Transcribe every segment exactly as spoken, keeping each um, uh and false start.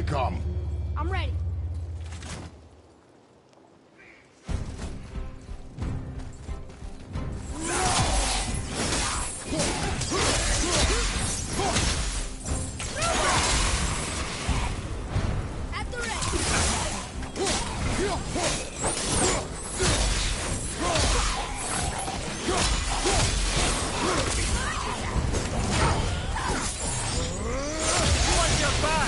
come. I'm ready. At the ready. Watch your back!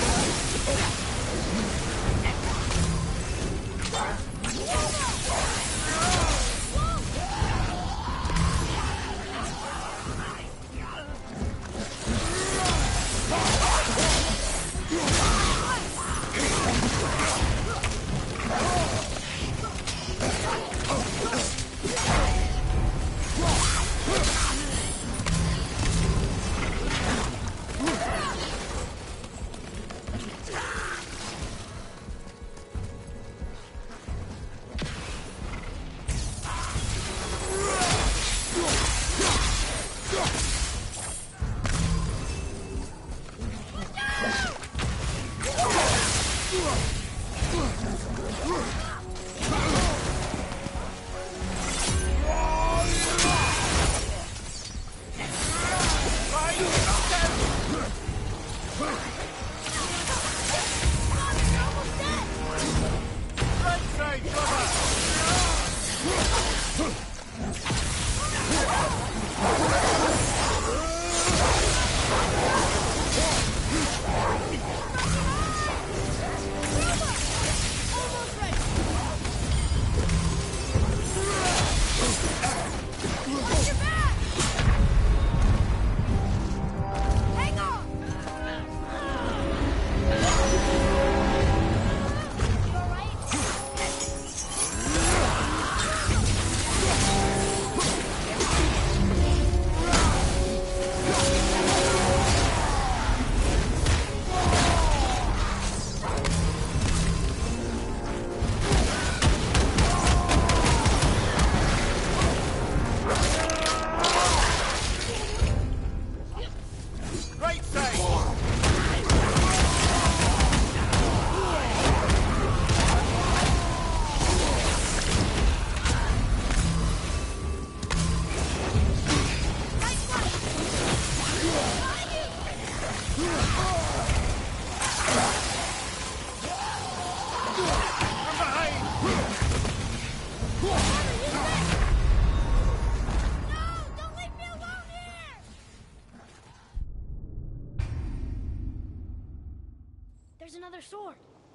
There's another sword.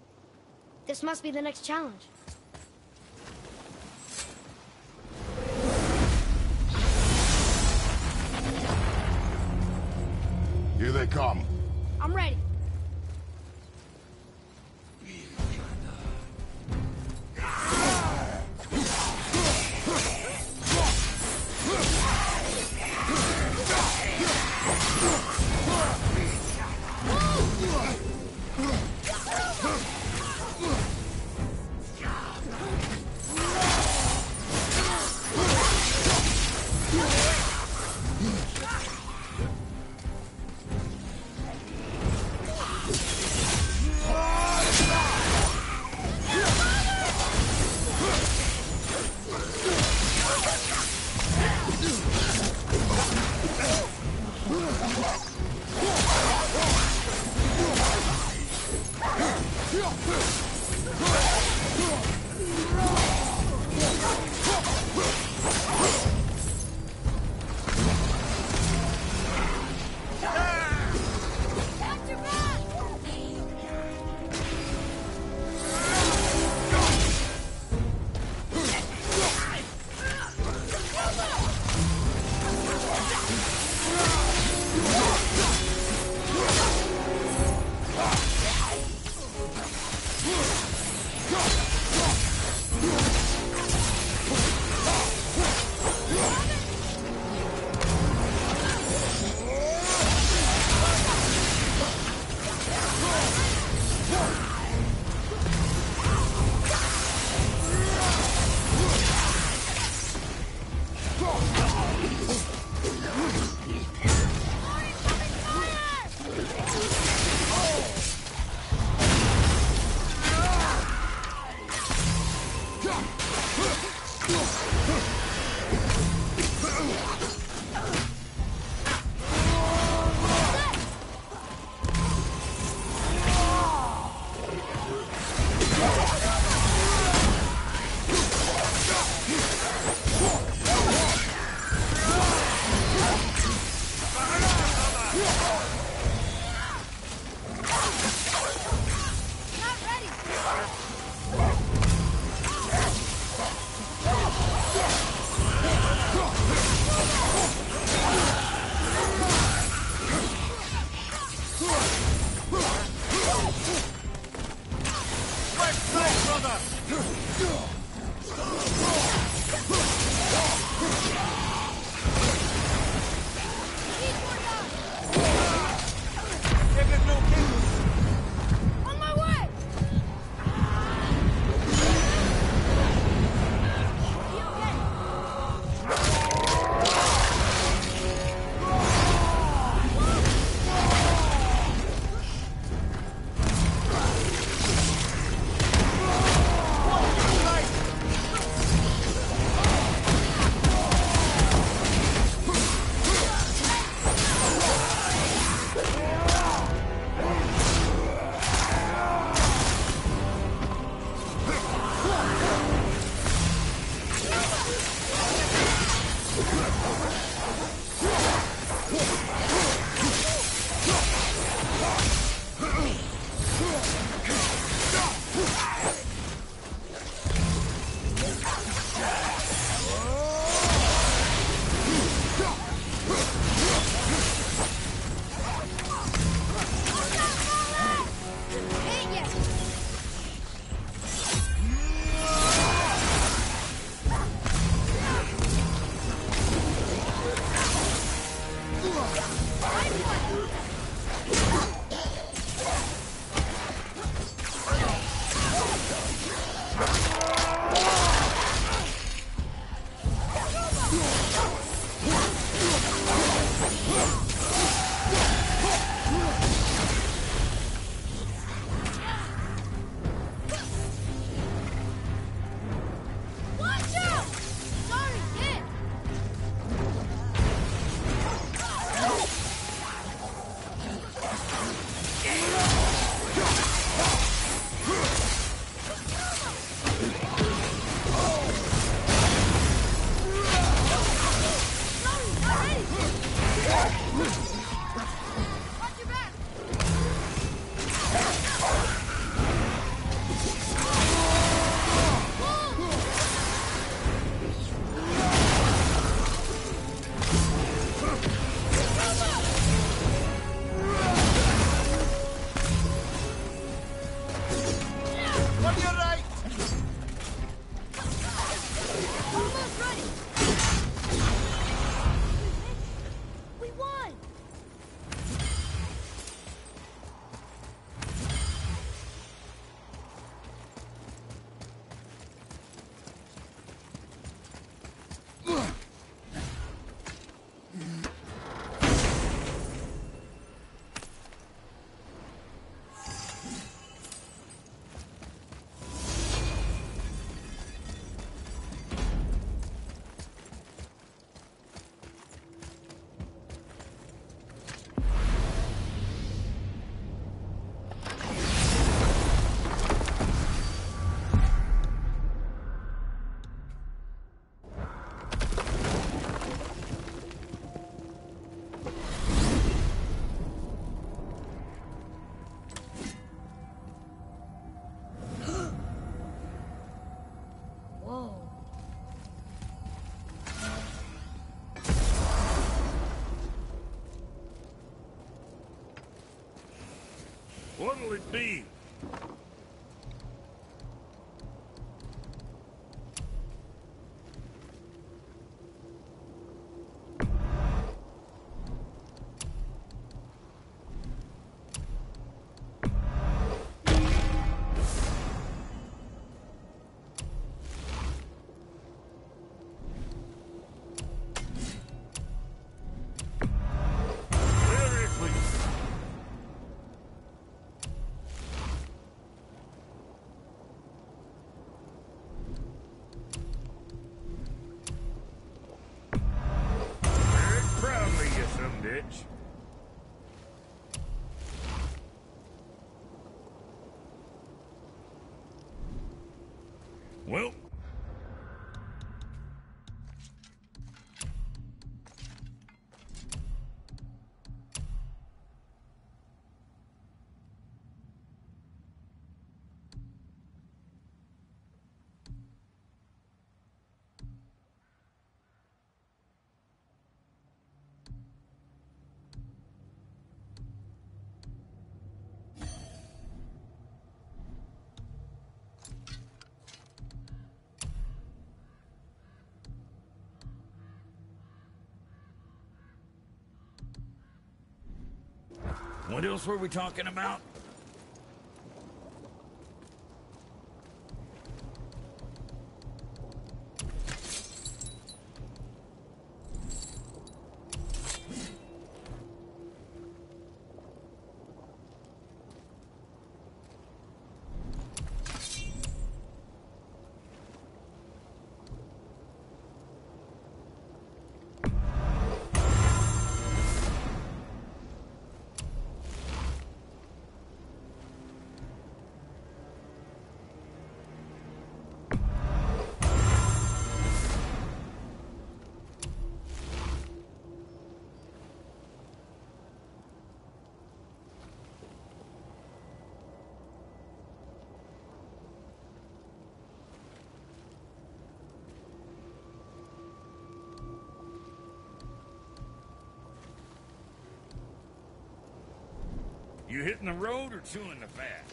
This must be the next challenge. Here they come. I'm ready. Whoa! What'll it be? Bitch. Well, What else were we talking about? You hitting the road or chewing the fat?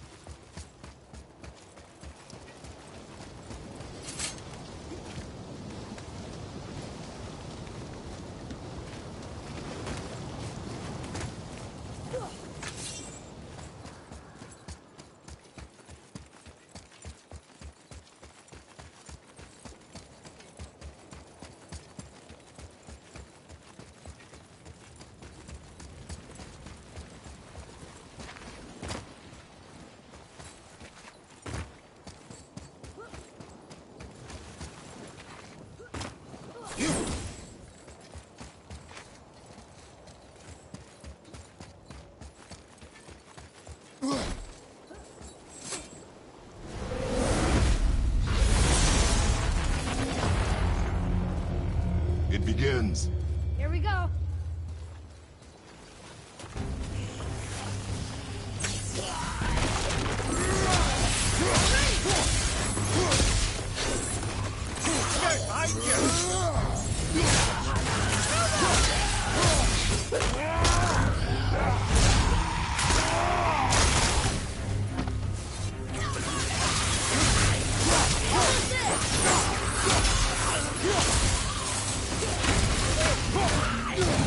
It begins. Here we go. Yeah.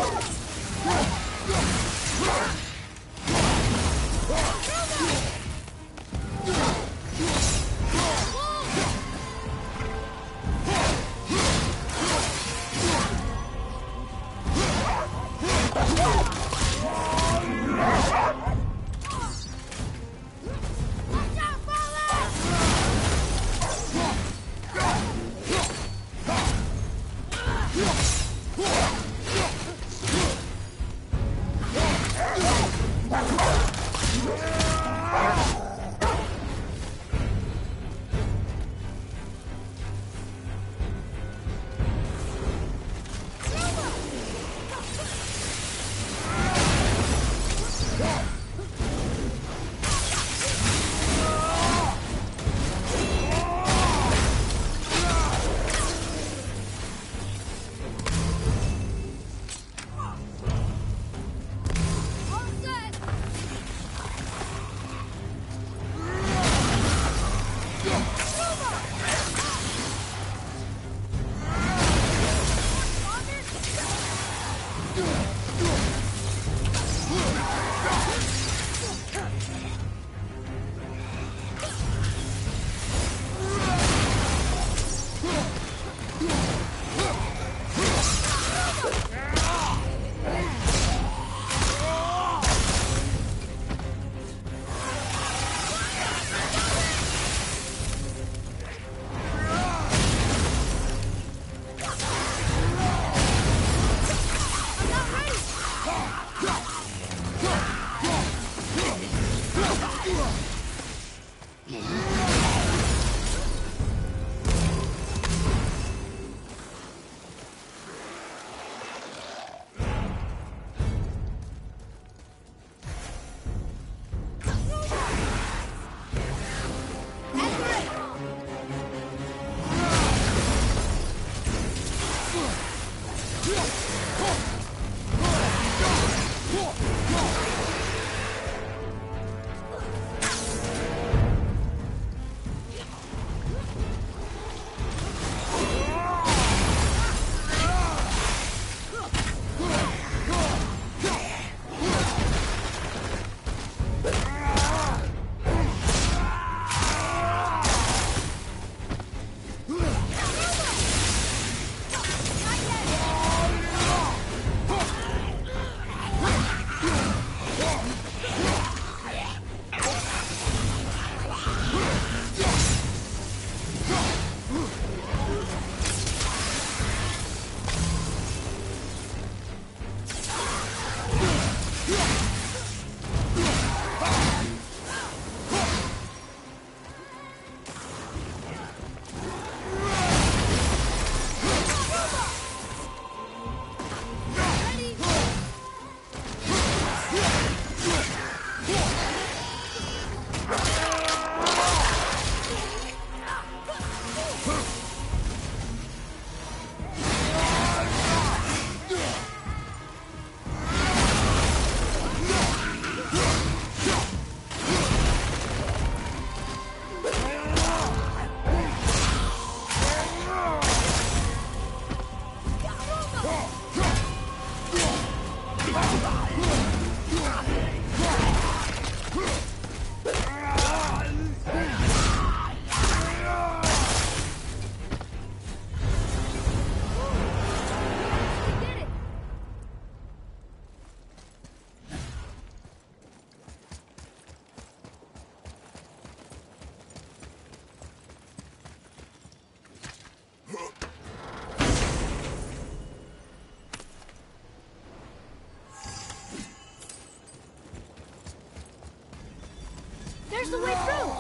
There's the way through!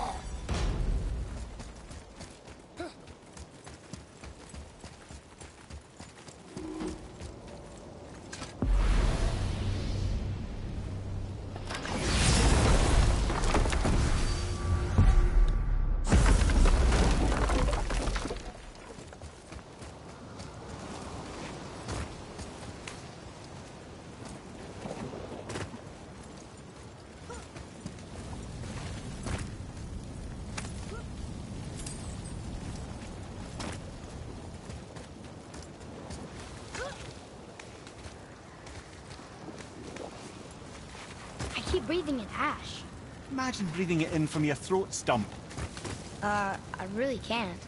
breathing in ash. Imagine breathing it in from your throat stump. Uh, I really can't.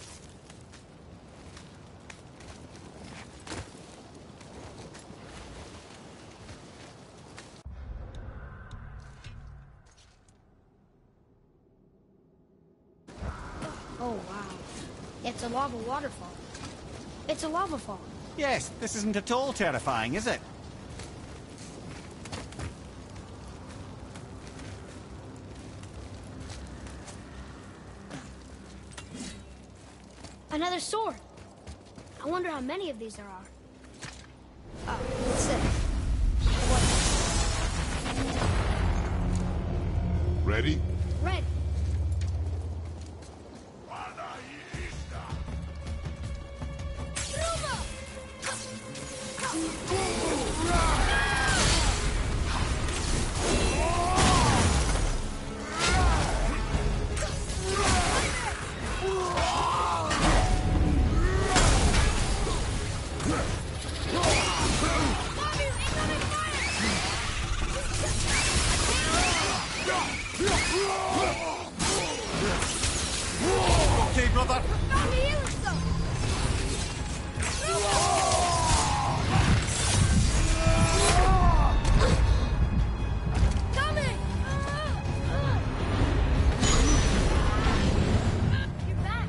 Oh, wow. It's a lava waterfall. It's a lava fall. Yes, this isn't at all terrifying, is it? Another sword. I wonder how many of these there are. Oh, six. Ready? Red. Okay, brother. Found the healer stuff. Coming! You're back.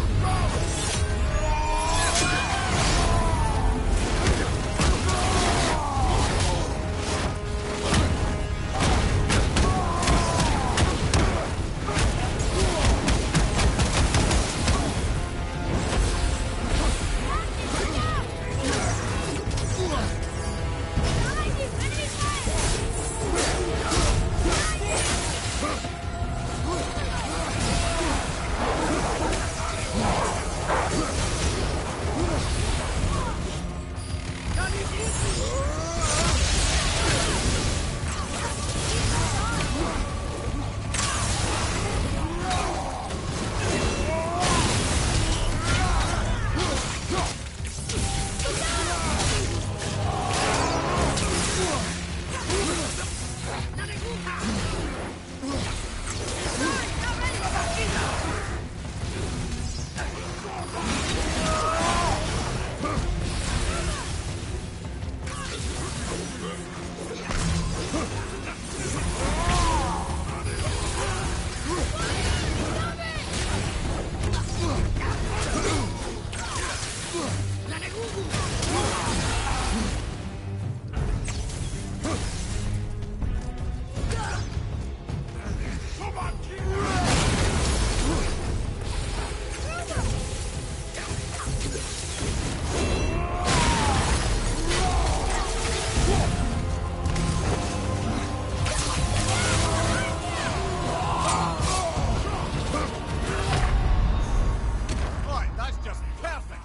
Right, that's just perfect.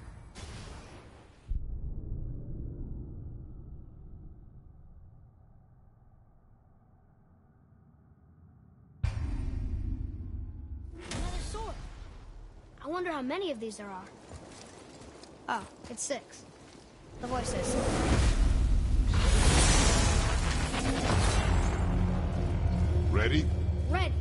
Another sword. I wonder how many of these there are. Oh, it's six. The voice says. Ready? Ready.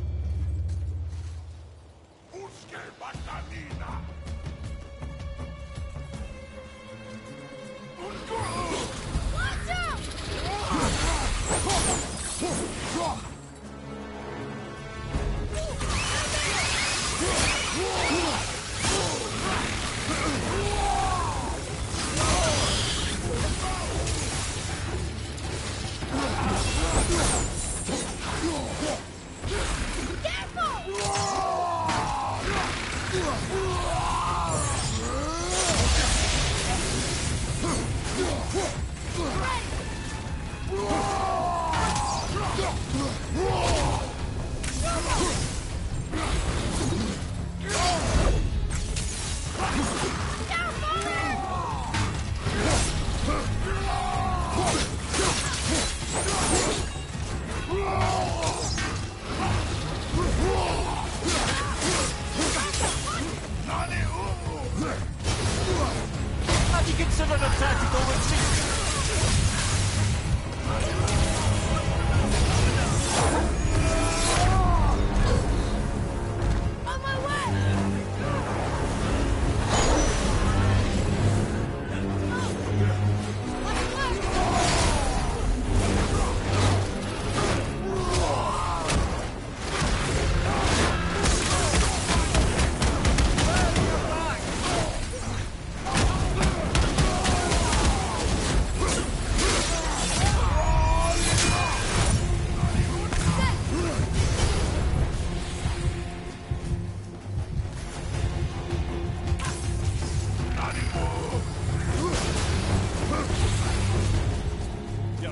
Watch out!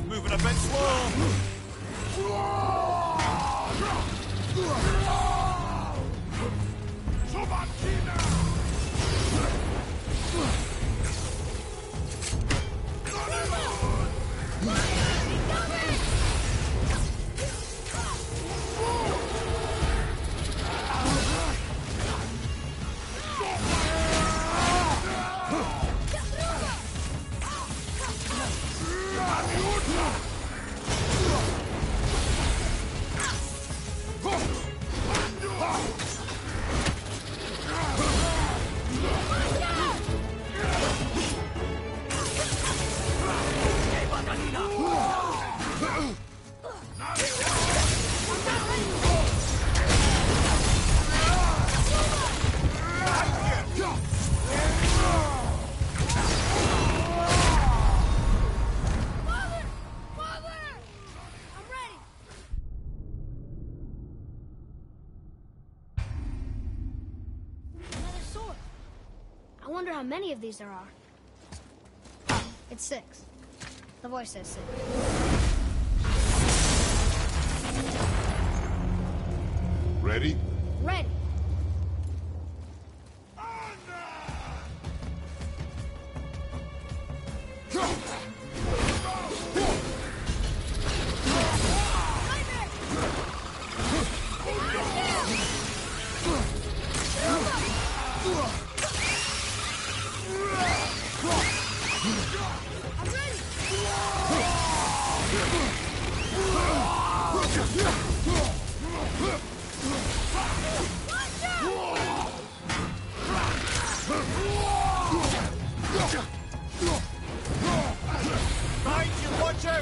moving a bit slow. I wonder how many of these there are. Oh, it's six. The voice says six. Ready? Ready. Right, you watch out!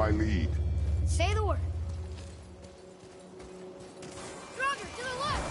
I lead. Say the word. Roger, to the left!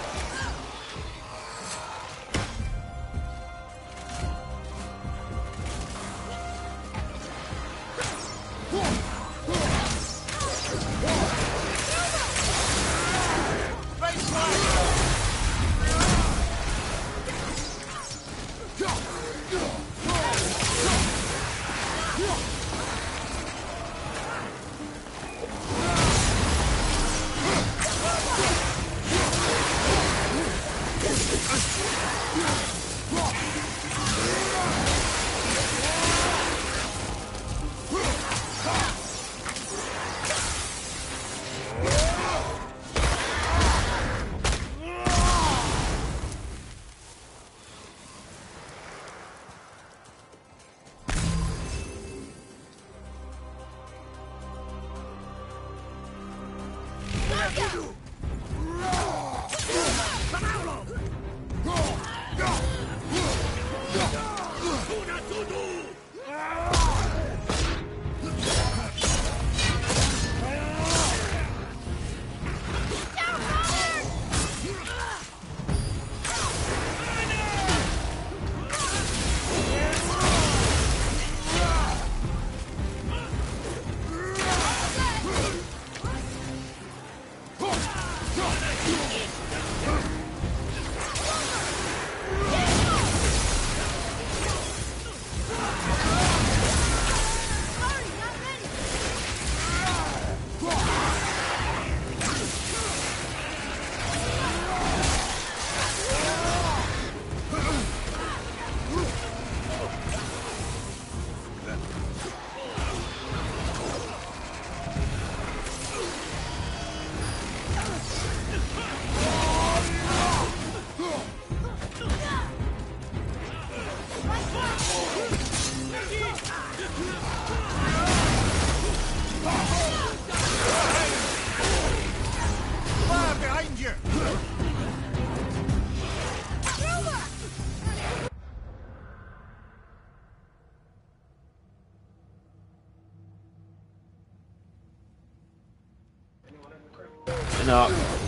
No,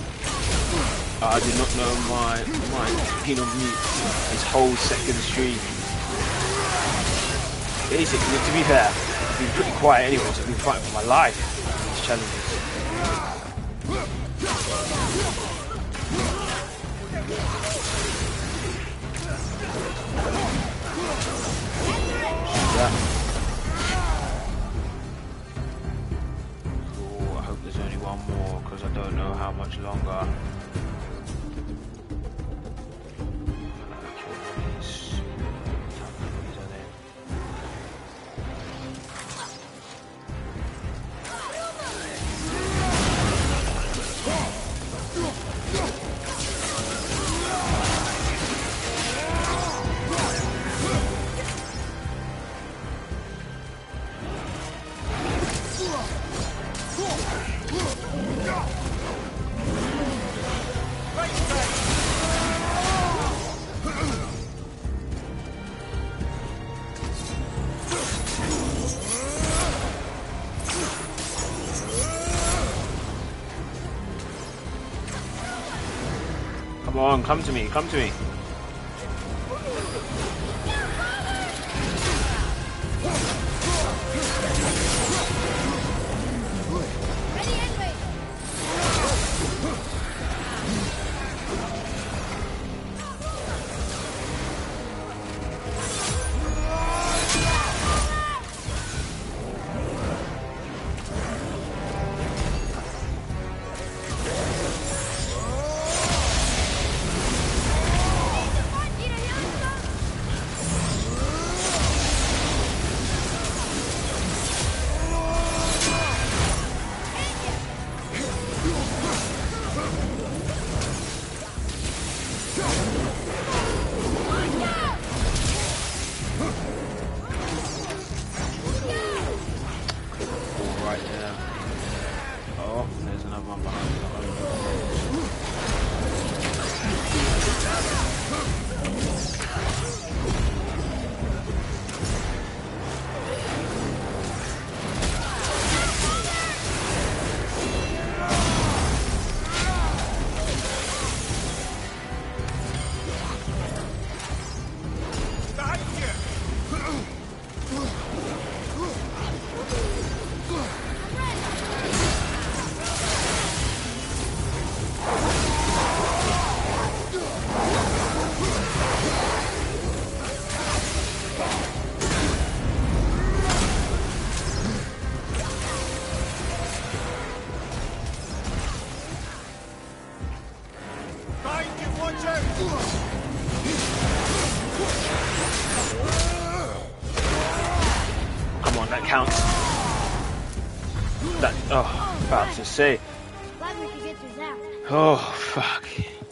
I did not know my my being on mute this whole second stream. Basically, to be fair, I've been pretty quiet anyway, so I've been fighting for my life in these challenges. Yeah. Oh, I hope there's only one more because I don't know how much longer. Come on, come to me, come to me. watch out! Come on, that counts. That, oh, about to say. Glad we could get through that. Oh, fuck.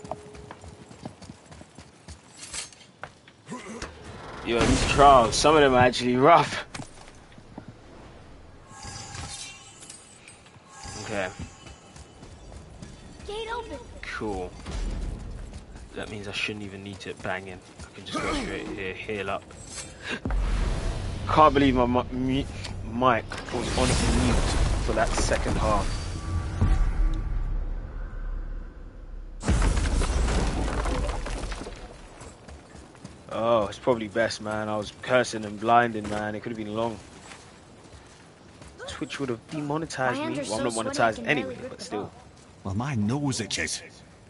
Yo, these trials, some of them are actually rough. Okay. Gate open. Cool. That means I shouldn't even need to bang in. I can just go straight here, heal up. Can't believe my mu mu mic was on mute for that second half. Oh, it's probably best, man. I was cursing and blinding, man. It could have been long. Twitch would have demonetized My me. hands are Well, I'm so not sweaty I monetized can anyway, barely grip but the still. ball. Well, my nose itches.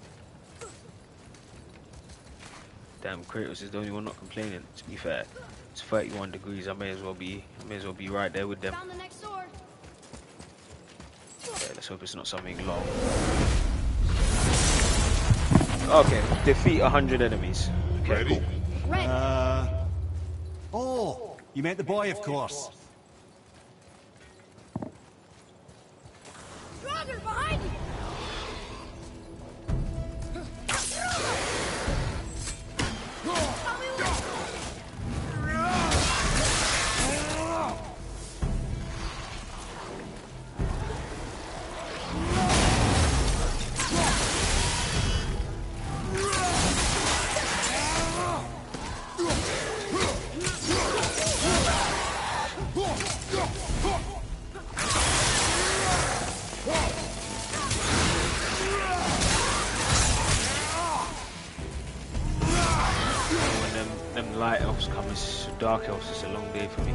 Damn, Kratos is the only one not complaining. To be fair, it's thirty-one degrees. I may as well be, I may as well be right there with them. Found the next sword. Yeah, let's hope it's not something long. Okay, defeat one hundred enemies. Okay, Ready? cool. Red. Uh... Oh, you meant the boy, of course. Draugr, behind you. Light elves come, it's dark elves, it's a long day for me.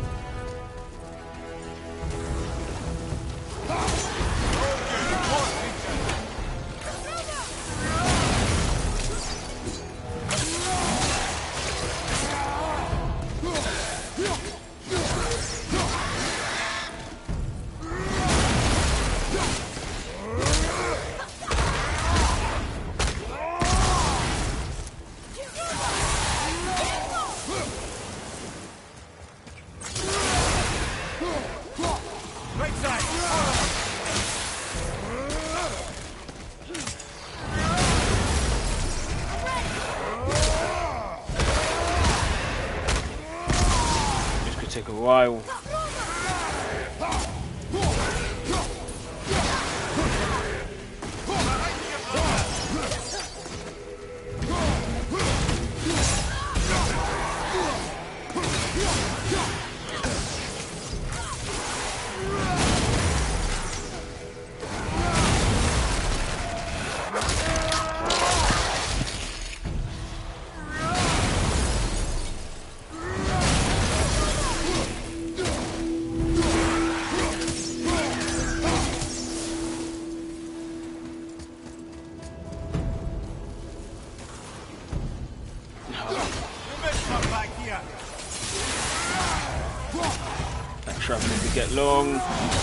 Take a while. Traveling to get long.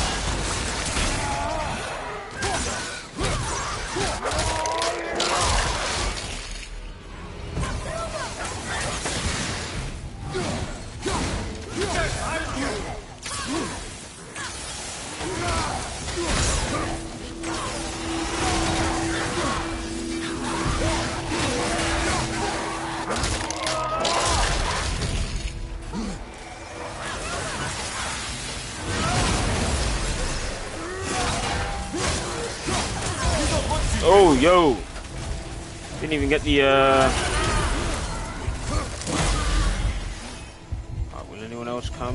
Oh, yo! Didn't even get the, uh... Right, will anyone else come?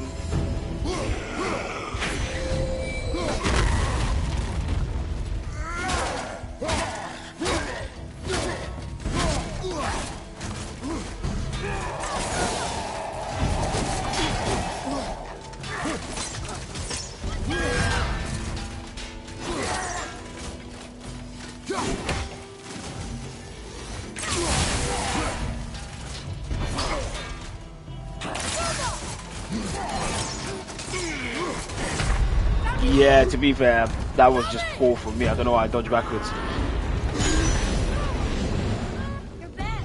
Yeah, to be fair, that was just poor for me. I don't know why I dodged backwards. You're back.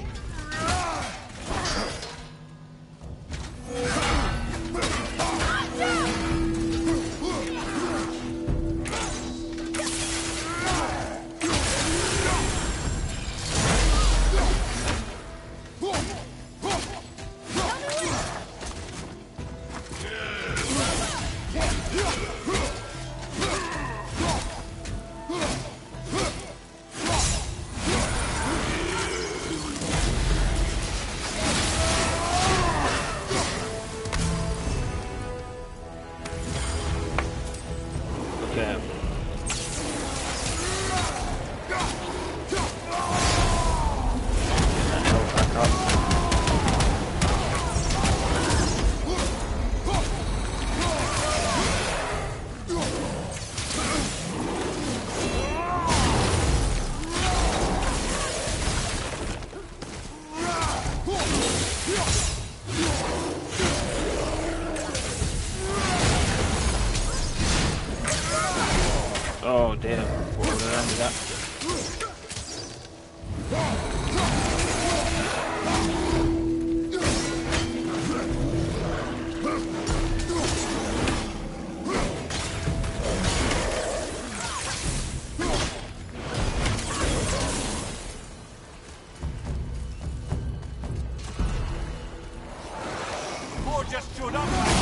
just stood up, mate.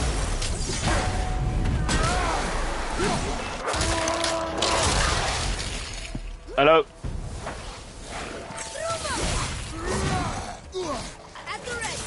Hello. At the ready.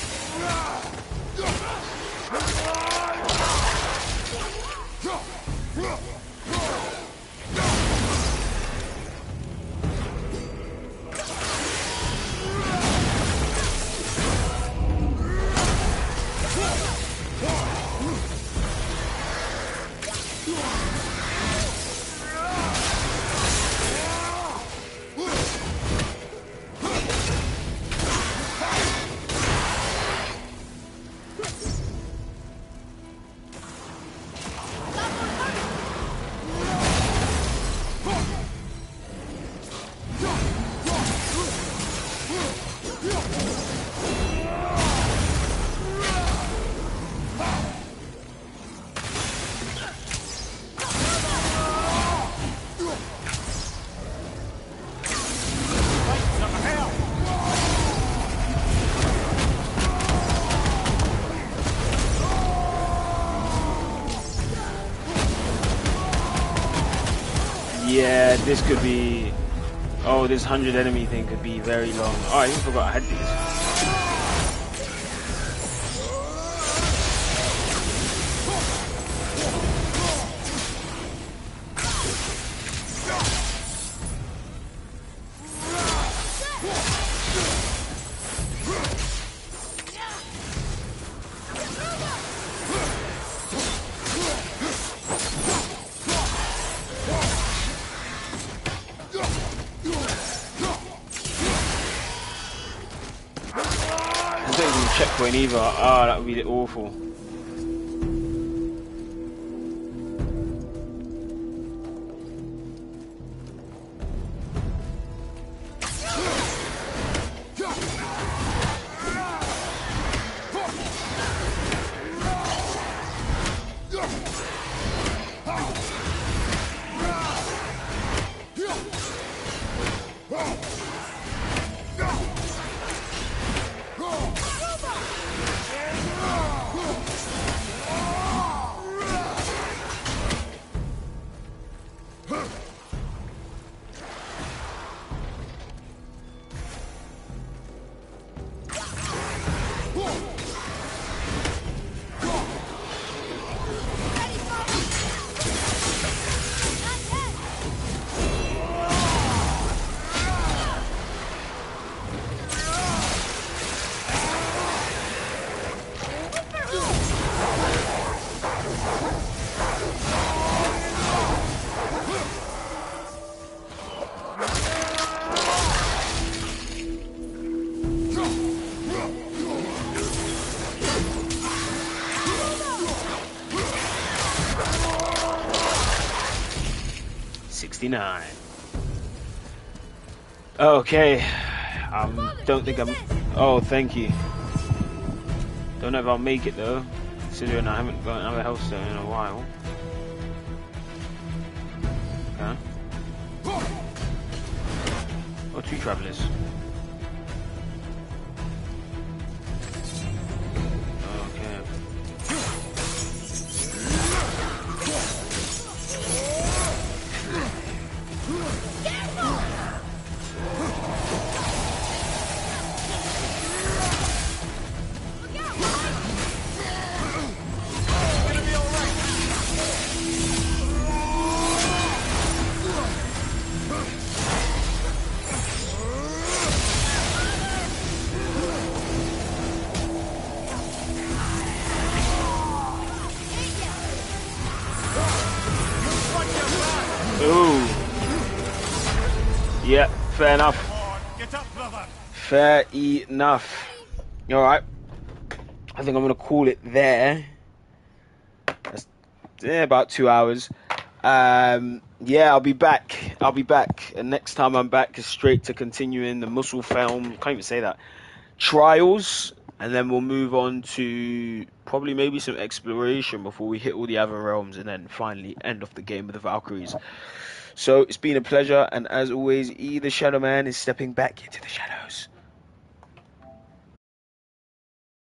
Yeah, this could be... Oh, this hundred enemy thing could be very long. Oh, I even forgot I had these. Checkpoint either. Ah, oh, that would be awful. sixty-nine. Okay. Um, don't think I'm... Oh, thank you. Don't know if I'll make it though, considering I haven't got another health stone in a while. Okay. Oh, two travelers. Yeah, fair enough. Get up, brother. Fair enough. Alright. I think I'm going to call it there. That's yeah, about two hours. Um, yeah, I'll be back. I'll be back. And next time I'm back is straight to continuing the Muspelheim. Can't even say that. Trials. And then we'll move on to probably maybe some exploration before we hit all the other realms. And then finally end off the game with the Valkyries. So it's been a pleasure, and as always, E the Shadow Man is stepping back into the shadow.